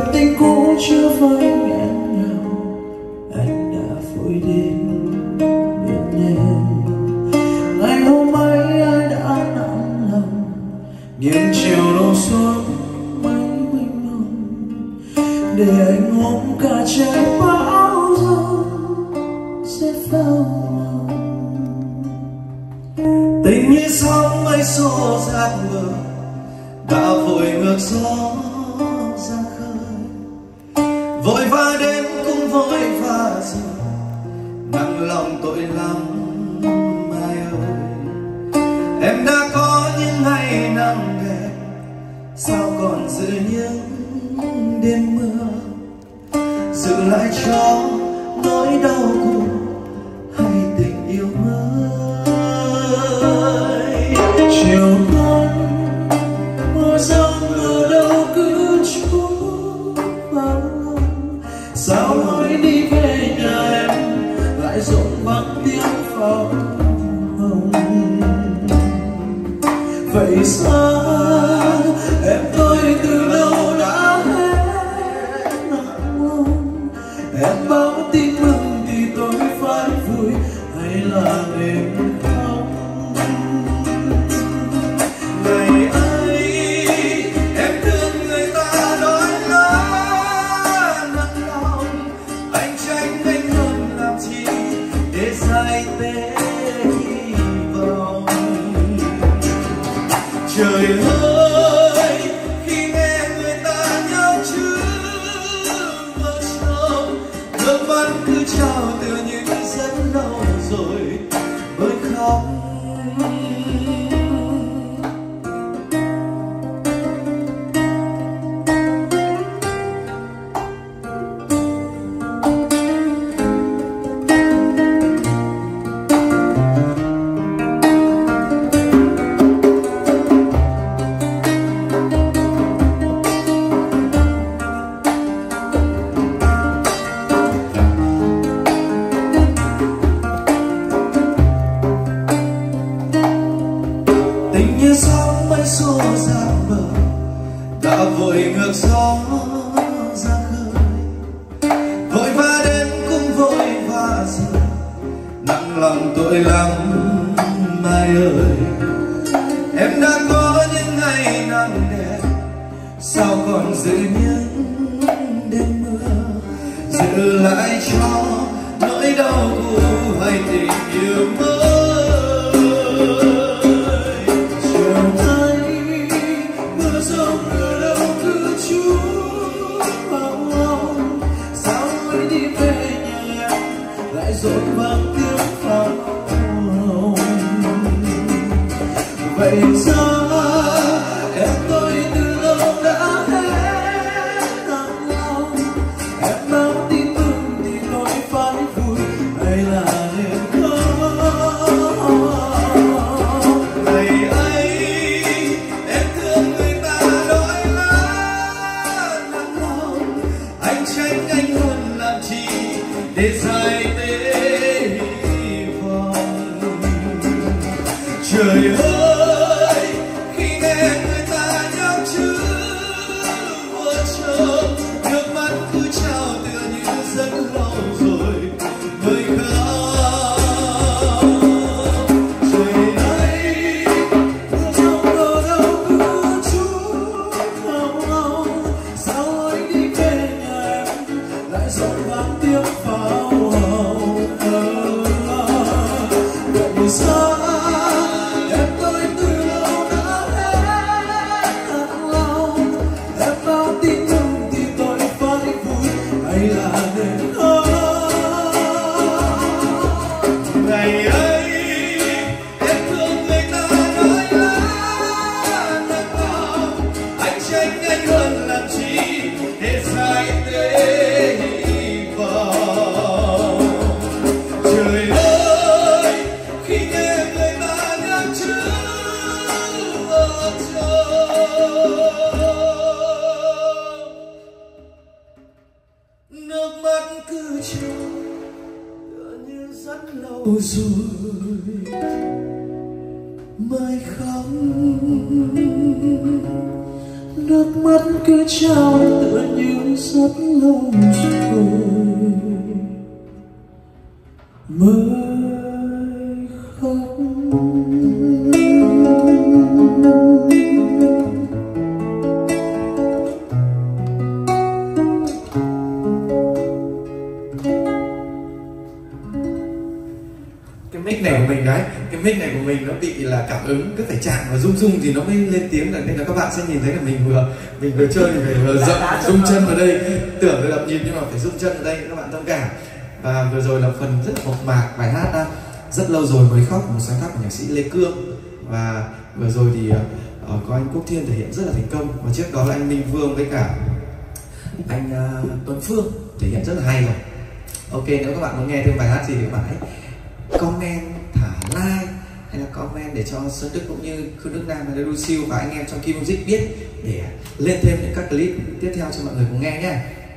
tình cũ chưa vơi nghẹn ngào, anh đã vội đến bên em. Ngày hôm ấy anh đã nặng lòng, nhưng chiều đổ xuống mây mênh mông, để anh ôm cả trái bão giông sẽ vào lòng. Tình như sóng mây xô dạt bờ, đã vội ngược gió ra khơi, vội vã đến cũng vội vã rồi, nặng lòng tội lắm mai ơi. Em đã có những ngày nắng đẹp, sao còn giữ những đêm mưa, giữ lại cho nỗi đau cùng hay tình yêu mới. Chiều con mưa giông ở đâu cứ trút vào lòng, sao nói đi về nhà em lại rộn vắng tiếng pháo hồng. Vậy sao em tôi từ lâu đã hết nặng lòng, em báo tin mừng thì tôi phải vui hay là đêm khóc. Ngày ấy em thương người ta đói lá nặng lòng, anh tránh anh hơn làm chi để dài tê hy vọng. Trời ơi khi nghe người ta nhắc chữ vợ chồng, nước mắt cứ trào từ những rất lâu rồi mới khóc. Tình như sóng mây xô ra bờ, đã vội ngược gió ra khơi, vội vã đến cũng vội vã rồi, nặng lòng tội lắm mai ơi. Em đã có những ngày nắng đẹp, sao còn giữ những đêm mưa, giữ lại cho nỗi đau cũ hay tình yêu mới. Rộn vang tiếng pháo hồng. Vậy sao em tôi từ lâu đã hết nặng lòng, em mang tin mừng thì tôi phải vui hay là nên khóc. Ngày ấy em thương người ta đói lá nặng lòng, anh tránh anh hơn làm chi để dài tê hy vọng. Trời ơi khi nghe người ta nhắc chữ vợ chồng, nước mắt cứ trào tựa như rất lâu rồi mới khóc. Trời ơi mưa giông ở đâu cứ trút vào lòng, sao anh đi về nhà em lại rộn vang tiếng pháo hồng. Vậy sao em tôi từ lâu đã hết nặng lòng, em báo tin mừng thì tôi phải vui hay là nên khóc. Ngày ấy em thương người ta nói lá nặng lòng, anh tránh anh hơn làm chi để dài tê hy vọng. Trời ơi khi nghe người ta nhắc chữ vợ chồng, nước mắt cứ trào tựa như rất lâu rồi mới khóc. nước mắt cứ trao tựa như rất lâu rồi mới khóc. Cái mic này của mình đấy, cái mic này của mình nó bị là cảm ứng, cứ phải chạm và rung thì nó mới lên tiếng được, nên là các bạn sẽ nhìn thấy là mình vừa chơi thì vừa rung chân vào đây, tưởng là đập nhịp nhưng mà phải rung chân ở đây, các bạn thông cảm. Và vừa rồi là phần rất là mộc mạc bài hát Rất Lâu Rồi Mới Khóc, một sáng tác của nhạc sĩ Lê Cương. Và vừa rồi thì có anh Quốc Thiên thể hiện rất là thành công, và trước đó là anh Minh Vương với cả anh Tuấn Phương thể hiện rất là hay rồi. Ok, nếu các bạn muốn nghe thêm bài hát gì thì các bạn hãy comment, thả like hay là comment để cho Sơn Đức cũng như Khương Đức Nam và Đu Siêu và anh em trong Kim Music biết để lên thêm những các clip tiếp theo cho mọi người cùng nghe nhé.